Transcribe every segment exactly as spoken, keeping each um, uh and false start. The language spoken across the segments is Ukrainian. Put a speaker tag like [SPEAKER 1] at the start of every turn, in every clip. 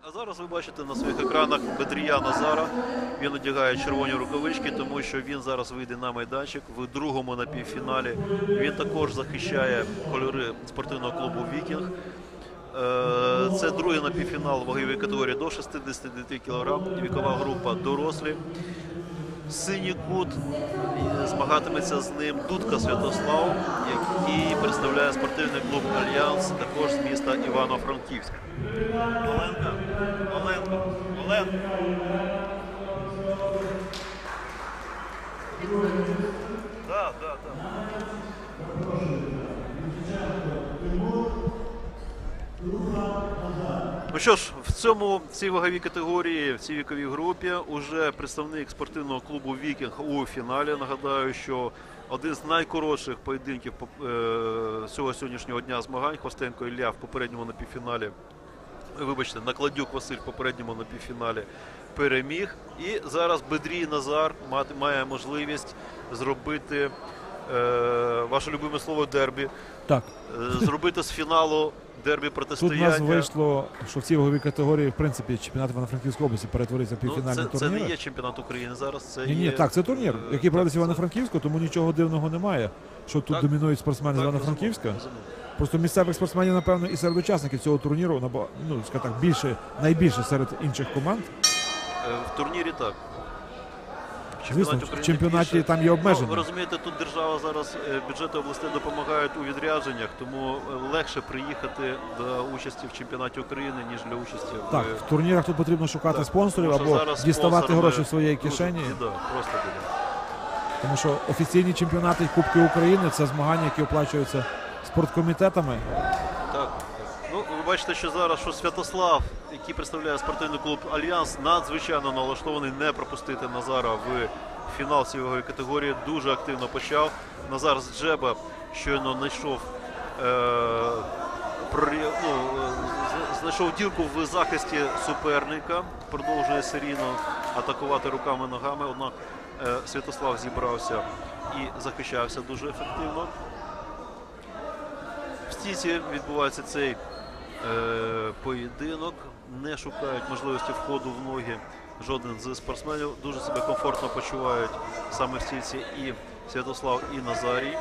[SPEAKER 1] А зараз ви бачите на своїх екранах Бедрія Назара. Він одягає червоні рукавички, тому що він зараз вийде на майданчик в другому напівфіналі. Він також захищає кольори спортивного клубу «Вікінг». Це другий напівфінал вагової категорії до шістдесят дев'ять кілограм, вікова група дорослі. Синій кут, змагатиметься з ним Дудка Святослав, який представляє спортивний клуб «Альянс», також з міста Івано-Франківськ. Оленка, Оленко, Оленко. Так, так, так. Ну що ж, в цьому, в цій ваговій категорії, в цій віковій групі уже представник спортивного клубу «Вікінг» у фіналі. Нагадаю, що один з найкоротших поєдинків цього сьогоднішнього дня змагань Хвостенко Ілля в попередньому напівфіналі, вибачте, Накладюк Василь в попередньому напівфіналі переміг. І зараз Бедрій Назар має можливість зробити, е, ваше любиме слово, дербі.
[SPEAKER 2] Так.
[SPEAKER 1] Е, зробити з фіналу дербі протистояння.
[SPEAKER 2] Тут у нас вийшло, що в цій ваговій категорії, в принципі, чемпіонат Івано-Франківської області перетворився в півфінальний
[SPEAKER 1] ну, це,
[SPEAKER 2] турнір.
[SPEAKER 1] Це не є чемпіонат України зараз. Це
[SPEAKER 2] ні, ні,
[SPEAKER 1] є...
[SPEAKER 2] так, це турнір, який проводиться в Івано-Франківську, тому нічого дивного немає, що тут
[SPEAKER 1] так,
[SPEAKER 2] домінують спортсмени з Івано-Франківська. Просто місцевих спортсменів, напевно, і серед учасників цього турніру, ну, скажімо так, більше, найбільше серед інших команд.
[SPEAKER 1] В турнірі так. В
[SPEAKER 2] Звісно, в чемпіонаті більше. Там є обмеження.
[SPEAKER 1] Ну, ви розумієте, тут держава зараз, бюджети областей допомагають у відрядженнях, тому легше приїхати до участі в чемпіонаті України, ніж для участі в...
[SPEAKER 2] Так, в турнірах тут потрібно шукати так, спонсорів або діставати гроші в своєї кишені.
[SPEAKER 1] Біда, просто біда.
[SPEAKER 2] Тому що офіційні чемпіонати і Кубки України – це змагання, які оплачуються спорткомітетами.
[SPEAKER 1] Так. Ну, ви бачите, що зараз, що Святослав, який представляє спортивний клуб «Альянс», надзвичайно налаштований не пропустити Назара в фінал цієї категорії. Дуже активно почав. Назар з джеба щойно знайшов, е, прорі... ну, знайшов дірку в захисті суперника. Продовжує серійно атакувати руками-ногами. Однак е, Святослав зібрався і захищався дуже ефективно. В стійці відбувається цей е, поєдинок. Не шукають можливості входу в ноги жоден з спортсменів. Дуже себе комфортно почувають саме в стійці і Святослав, і Назарій.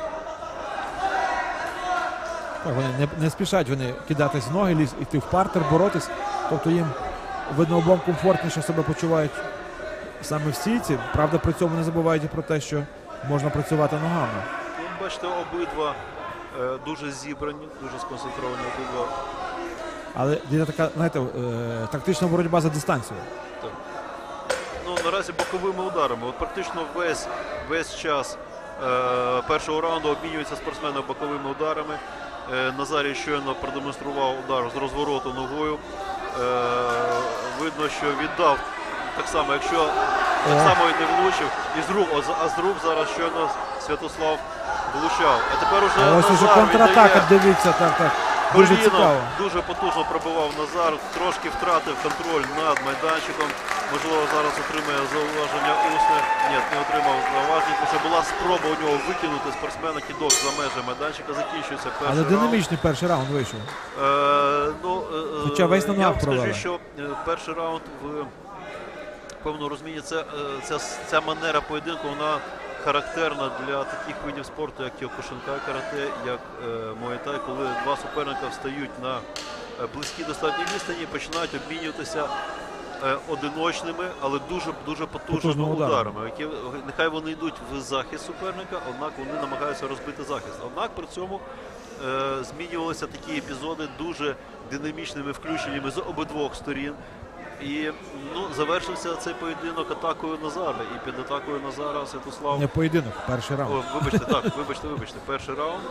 [SPEAKER 2] Так, вони не, не спішать вони кидатись в ноги, ліз, йти в партер, боротись. Тобто їм, видно, обом комфортніше себе почувають саме в стійці. Правда, при цьому не забувають і про те, що можна працювати ногами.
[SPEAKER 1] Ну, бачите, обидва е, дуже зібрані, дуже сконцентровані обидва.
[SPEAKER 2] Але є така, знаєте, е, тактична боротьба за дистанцію.
[SPEAKER 1] Так. Ну, наразі боковими ударами. От практично весь, весь час е, першого раунду обмінюються спортсмени боковими ударами. Е, Назарій щойно продемонстрував удар з розвороту ногою. Е, видно, що віддав так само, якщо так само і не влучив. І з рук, а з рук зараз щойно Святослав влучав. А тепер уже
[SPEAKER 2] а ось
[SPEAKER 1] Назар
[SPEAKER 2] уже контратака,
[SPEAKER 1] віддає.
[SPEAKER 2] Дивіться, так, так. Дуже
[SPEAKER 1] Коліно
[SPEAKER 2] цікаво.
[SPEAKER 1] дуже потужно пробивав Назар, трошки втратив контроль над майданчиком. Можливо, зараз отримає зауваження усне. Ні, не отримав зауваження, тому що була спроба у нього викинути спортсмена кидок за межі майданчика. Закінчується перший
[SPEAKER 2] Але
[SPEAKER 1] раунд.
[SPEAKER 2] динамічний перший раунд вийшов.
[SPEAKER 1] Е, ну, е,
[SPEAKER 2] Хоча весь на
[SPEAKER 1] я
[SPEAKER 2] ногах
[SPEAKER 1] вам скажу,
[SPEAKER 2] провели.
[SPEAKER 1] що перший раунд в певному розумінні це, ця, ця манера поєдинку, вона характерна для таких видів спорту, як кіокушинкай карате, як е, муай-тай, коли два суперника встають на близькій достатній відстані і починають обмінюватися е, одиночними, але дуже-дуже потужними ударами. Які, нехай вони йдуть в захист суперника, однак вони намагаються розбити захист. Однак при цьому е, змінювалися такі епізоди дуже динамічними включеннями з обидвох сторін. І ну, завершився цей поєдинок атакою Назара. І під атакою Назара Святослав...
[SPEAKER 2] Не поєдинок, перший раунд.
[SPEAKER 1] О, вибачте, так, вибачте, вибачте, перший раунд.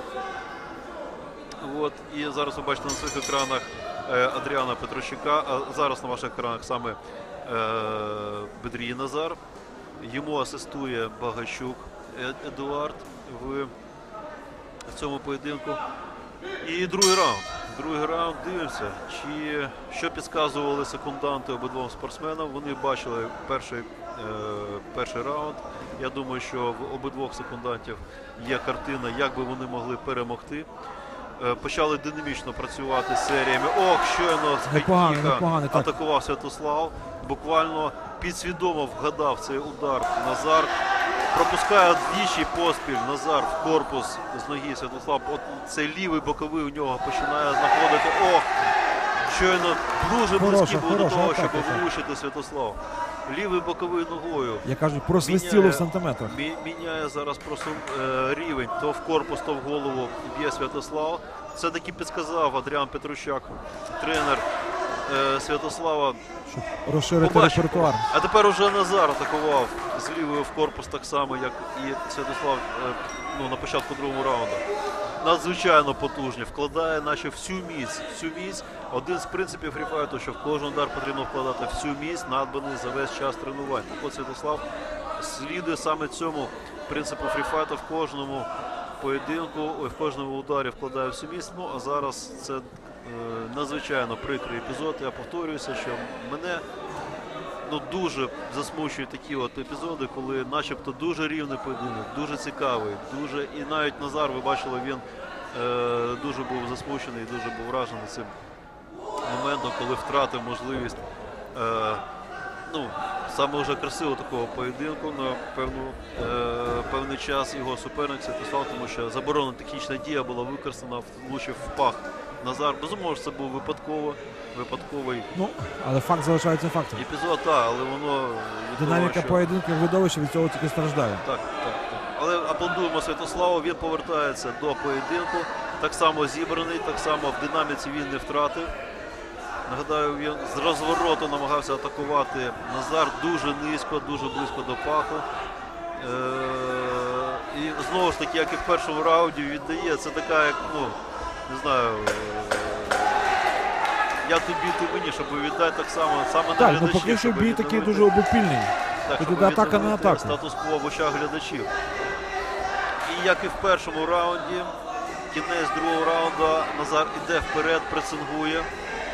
[SPEAKER 1] От, і зараз ви бачите на своїх екранах е, Адріана Петрощука, а зараз на ваших екранах саме е, Бедрій Назар. Йому асистує Багащук Ед, Едуард в, в цьому поєдинку. І другий раунд. Другий раунд, дивимося, чи, що підказували секунданти обидвом спортсменам. Вони бачили перший, е, перший раунд. Я думаю, що в обидвох секундантів є картина, як би вони могли перемогти. е, почали динамічно працювати серіями. Ох, щойно з
[SPEAKER 2] Непогано,
[SPEAKER 1] хайкіка
[SPEAKER 2] непогано, так.
[SPEAKER 1] атакував Святослав. Буквально підсвідомо вгадав цей удар Назар. Пропускає двічі поспіль Назар в корпус з ноги Святослав. От цей лівий боковий у нього починає знаходити. Ох! Щойно дуже
[SPEAKER 2] Хороша,
[SPEAKER 1] близький був до
[SPEAKER 2] хороша
[SPEAKER 1] того,
[SPEAKER 2] атака,
[SPEAKER 1] щоб
[SPEAKER 2] так.
[SPEAKER 1] влучити Святослав. Лівий боковий ногою.
[SPEAKER 2] Я кажу, просвистіло в сантиметрах.
[SPEAKER 1] мі- міняє зараз просто е, рівень. То в корпус, то в голову б'є Святослав. Це таки підсказав Адріан Петрущак, тренер е, Святослава.
[SPEAKER 2] Щоб розширити
[SPEAKER 1] Побачимо.
[SPEAKER 2] репертуар.
[SPEAKER 1] А тепер уже Назар атакував з лівою в корпус так само, як і Святослав е, ну, на початку другого раунду. Надзвичайно потужні, вкладає наче всю міць. Всю міць. Один з принципів фріфайту, що в кожен удар потрібно вкладати всю міць, надбаний за весь час тренувань. Так от Святослав слідує саме цьому принципу фріфайту в кожному поєдинку, ой, в кожному ударі вкладає всю міць. Ну, а зараз це е, надзвичайно прикрий епізод. Я повторююся, що мене ну, дуже засмучують такі от епізоди, коли начебто дуже рівний поєдинок, дуже цікавий, дуже і навіть Назар, ви бачили, він е, дуже був засмучений, дуже був вражений цим моментом, коли втратив можливість е, ну, саме вже красивого такого поєдинку на певну, е, певний час його суперник Святослав, тому що заборонена технічна дія була використана, влучив в пах Назар. Безумовно, це був випадково, випадковий
[SPEAKER 2] Ну, але факт залишається фактом.
[SPEAKER 1] епізод, так, але воно від
[SPEAKER 2] Динаміка
[SPEAKER 1] того, що...
[SPEAKER 2] поєдинків видовища від цього тільки страждає.
[SPEAKER 1] Так, так, так. Але аплодуємо Святославу, він повертається до поєдинку. Так само зібраний, так само в динаміці він не втратив. Нагадаю, він з розвороту намагався атакувати Назар дуже низько, дуже близько до паху. Е- і знову ж таки, як і в першому раунді, віддає. Це така, як, ну, не знаю, е- я тобі, ти мені, щоб віддати так само, саме на
[SPEAKER 2] Так, ну
[SPEAKER 1] глядачів.
[SPEAKER 2] поки що
[SPEAKER 1] щоб
[SPEAKER 2] бій такий
[SPEAKER 1] відновити-
[SPEAKER 2] дуже обопільний.
[SPEAKER 1] так,
[SPEAKER 2] Тут
[SPEAKER 1] щоб
[SPEAKER 2] іде атака на
[SPEAKER 1] відновити
[SPEAKER 2] атаку.
[SPEAKER 1] статус-кво в очах глядачів. І як і в першому раунді, кінець другого раунду, Назар іде вперед, пресингує.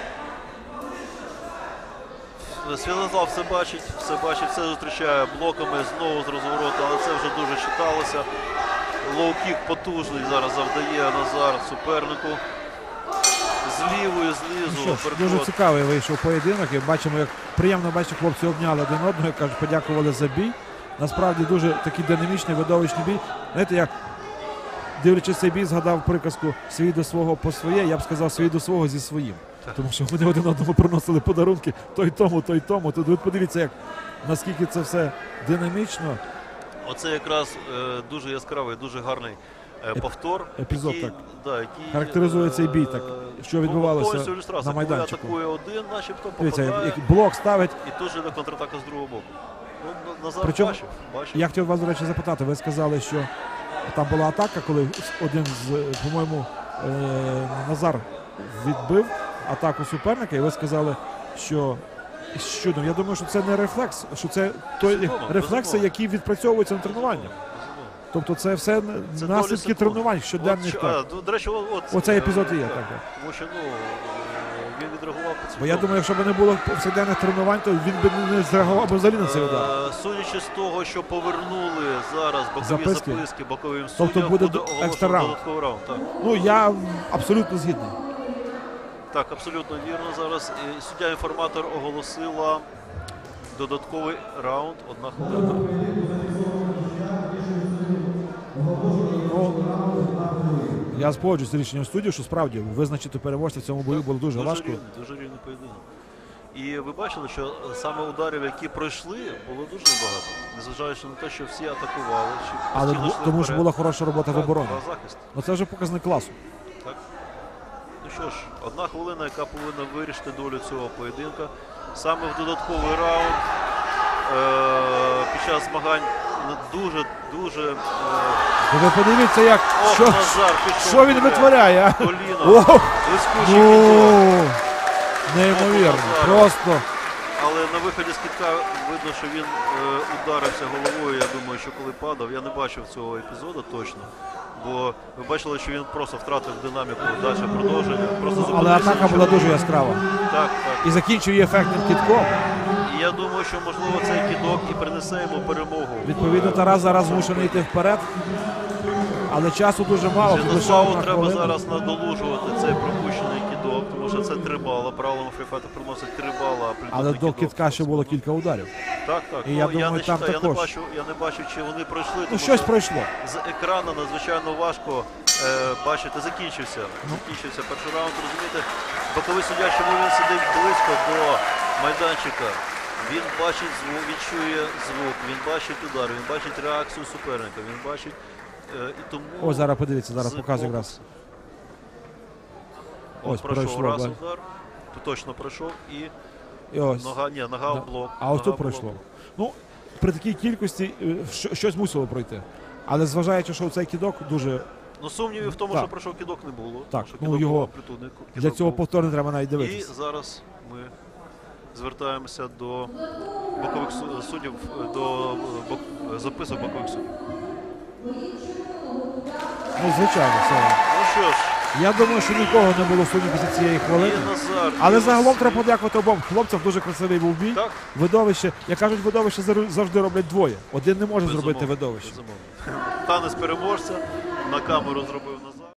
[SPEAKER 1] Святослав все бачить, все бачить, все зустрічає блоками, знову з розвороту, але це вже дуже читалося. Лоу-кік потужний зараз завдає Назар супернику. З лівої,
[SPEAKER 2] Ну
[SPEAKER 1] знизу.
[SPEAKER 2] що ж,
[SPEAKER 1] апперкот.
[SPEAKER 2] дуже цікавий вийшов поєдинок. І бачимо, як приємно бачити, хлопці обняли один одного, як кажуть, подякували за бій. Насправді дуже такий динамічний, видовищний бій. Знаєте, я дивлячись цей бій, згадав приказку «свій до свого по своє», я б сказав «свій до свого зі своїм». Тому що вони один одному приносили подарунки той тому, той тому. Тут ви подивіться, як, наскільки це все динамічно.
[SPEAKER 1] Оце якраз е, дуже яскравий, дуже гарний е, повтор.
[SPEAKER 2] епізод,
[SPEAKER 1] який,
[SPEAKER 2] так.
[SPEAKER 1] Да, який,
[SPEAKER 2] Характеризує цей бій, так, що відбувалося
[SPEAKER 1] повністю ілюстрація.
[SPEAKER 2] на майданчику.
[SPEAKER 1] Коли атакує один, начебто
[SPEAKER 2] Дивіться,
[SPEAKER 1] попадає,
[SPEAKER 2] як блок ставить.
[SPEAKER 1] і тут же йде контратака з другого боку. Ну, Назар
[SPEAKER 2] Причому,
[SPEAKER 1] бачив, бачив.
[SPEAKER 2] Я хотів вас, до речі, запитати. Ви сказали, що там була атака, коли один з, по-моєму, е, Назар відбив атаку суперника, і ви сказали, що з чудом. Я думаю, що це не рефлекс, що це той
[SPEAKER 1] Безумовно,
[SPEAKER 2] рефлекси,
[SPEAKER 1] безумовно.
[SPEAKER 2] які відпрацьовуються на тренуваннях.
[SPEAKER 1] Безумовно.
[SPEAKER 2] Тобто це все
[SPEAKER 1] Це
[SPEAKER 2] наслідки
[SPEAKER 1] долі секунд.
[SPEAKER 2] тренувань щоденних.
[SPEAKER 1] От,
[SPEAKER 2] Так.
[SPEAKER 1] а, до, до речі, от, от,
[SPEAKER 2] Оцей
[SPEAKER 1] е,
[SPEAKER 2] епізод і є, так, так.
[SPEAKER 1] Тому що, ну, е, він відреагував по
[SPEAKER 2] Бо я думаю, якщо б не було повсякденних тренувань, то він би не зреагував би взагалі на цей удар.
[SPEAKER 1] Е, Судячи з того, що повернули зараз бокові
[SPEAKER 2] Записки.
[SPEAKER 1] записки, боковим
[SPEAKER 2] Тобто
[SPEAKER 1] суддям,
[SPEAKER 2] буде
[SPEAKER 1] оголошено
[SPEAKER 2] екстра раунд.
[SPEAKER 1] додатковий раунд. Так.
[SPEAKER 2] Ну, я абсолютно згідний.
[SPEAKER 1] Так, абсолютно вірно. Зараз і суддя-інформатор оголосила додатковий раунд. Одна хвилина.
[SPEAKER 2] Ну, я спогоджуюсь з рішенням суддів, що справді визначити переможця в цьому бою було дуже важко.
[SPEAKER 1] Рівний, дуже рівний поєдинок. І ви бачили, що саме ударів, які пройшли, було дуже багато. Незважаючи на те, що всі атакували. Чи
[SPEAKER 2] Але
[SPEAKER 1] постійно йшли
[SPEAKER 2] тому ж
[SPEAKER 1] вперед.
[SPEAKER 2] була хороша робота в
[SPEAKER 1] Так,
[SPEAKER 2] обороні.
[SPEAKER 1] та захист.
[SPEAKER 2] Ну це вже показник класу.
[SPEAKER 1] Так. Ну що ж, одна хвилина, яка повинна вирішити долю цього поєдинка. Саме в додатковий раунд е- під час змагань дуже, дуже е-
[SPEAKER 2] Ну, ви подивіться, як
[SPEAKER 1] Ох,
[SPEAKER 2] що,
[SPEAKER 1] Назар пішов
[SPEAKER 2] що він
[SPEAKER 1] вперед.
[SPEAKER 2] витворяє. а?
[SPEAKER 1] Коліно,
[SPEAKER 2] Ох,
[SPEAKER 1] блискучий
[SPEAKER 2] ну,
[SPEAKER 1] кидок.
[SPEAKER 2] неймовірно.
[SPEAKER 1] Назара.
[SPEAKER 2] Просто
[SPEAKER 1] Але на виході з кітка видно, що він е, ударився головою. Я думаю, що коли падав, я не бачив цього епізоду точно. Бо ви бачили, що він просто втратив динаміку далі продовження. Просто
[SPEAKER 2] але
[SPEAKER 1] зупинився,
[SPEAKER 2] атака була
[SPEAKER 1] нічого.
[SPEAKER 2] дуже яскрава.
[SPEAKER 1] Так, так.
[SPEAKER 2] І закінчує ефектним кітком.
[SPEAKER 1] І я думаю, що можливо цей кидок і принесе йому перемогу.
[SPEAKER 2] Відповідно, Тарас зараз змушений йти вперед. Але часу дуже мало. тут лише
[SPEAKER 1] Святославу
[SPEAKER 2] одна
[SPEAKER 1] треба
[SPEAKER 2] хвилина.
[SPEAKER 1] зараз надолужувати цей пропущений кидок, тому що це три бала. Правилами фріфайту приносить три бала. а
[SPEAKER 2] Але
[SPEAKER 1] придутний
[SPEAKER 2] до
[SPEAKER 1] кидок
[SPEAKER 2] кидка ще було кілька ударів.
[SPEAKER 1] Так, так.
[SPEAKER 2] І
[SPEAKER 1] Ну,
[SPEAKER 2] я
[SPEAKER 1] я,
[SPEAKER 2] думаю,
[SPEAKER 1] не
[SPEAKER 2] там
[SPEAKER 1] читаю, я не
[SPEAKER 2] також.
[SPEAKER 1] бачу, я не бачу, чи вони пройшли.
[SPEAKER 2] Ну,
[SPEAKER 1] тому
[SPEAKER 2] щось
[SPEAKER 1] що
[SPEAKER 2] пройшло.
[SPEAKER 1] з екрану надзвичайно важко е, бачити. Закінчився.
[SPEAKER 2] Ну.
[SPEAKER 1] Закінчився перший раунд. Розумієте, боковий суддя, чому він сидить близько до майданчика. Він бачить звук, він чує звук, він бачить удар, він бачить реакцію суперника, він бачить е, і тому.
[SPEAKER 2] О, зараз подивіться, зараз
[SPEAKER 1] з
[SPEAKER 2] показую
[SPEAKER 1] боксу-
[SPEAKER 2] якраз.
[SPEAKER 1] Ось
[SPEAKER 2] Ось
[SPEAKER 1] пройшов
[SPEAKER 2] пройшло,
[SPEAKER 1] раз
[SPEAKER 2] да.
[SPEAKER 1] удар, точно пройшов і
[SPEAKER 2] І ось.
[SPEAKER 1] нога, ні, нога
[SPEAKER 2] Да.
[SPEAKER 1] в блок.
[SPEAKER 2] А ось
[SPEAKER 1] нога
[SPEAKER 2] тут
[SPEAKER 1] в
[SPEAKER 2] пройшло.
[SPEAKER 1] блок.
[SPEAKER 2] Ну, при такій кількості е, що- щось мусило пройти. Але зважаючи, що цей кидок дуже
[SPEAKER 1] Ну сумнівів в тому,
[SPEAKER 2] Так.
[SPEAKER 1] що пройшов кидок не було.
[SPEAKER 2] Так,
[SPEAKER 1] що
[SPEAKER 2] ну,
[SPEAKER 1] кидок
[SPEAKER 2] його
[SPEAKER 1] був амплітудний,
[SPEAKER 2] для
[SPEAKER 1] кидок
[SPEAKER 2] цього
[SPEAKER 1] був.
[SPEAKER 2] повторно треба навіть
[SPEAKER 1] І
[SPEAKER 2] дивитися.
[SPEAKER 1] зараз ми звертаємося до бокових су- суддів, до е, бок- записок бокових суддів.
[SPEAKER 2] Ну, звичайно, все.
[SPEAKER 1] Ну що ж,
[SPEAKER 2] Я думаю, що нікого не було сумнів після цієї хвилини.
[SPEAKER 1] і Назар.
[SPEAKER 2] Але
[SPEAKER 1] і
[SPEAKER 2] загалом
[SPEAKER 1] Василь.
[SPEAKER 2] треба подякувати обом хлопцям. Дуже красивий був бій.
[SPEAKER 1] Так,
[SPEAKER 2] Видовище, як кажуть, видовище зару- завжди роблять двоє. Один не може
[SPEAKER 1] безумовно,
[SPEAKER 2] зробити видовище.
[SPEAKER 1] безумовно. Танець переможця на камеру зробив Назар.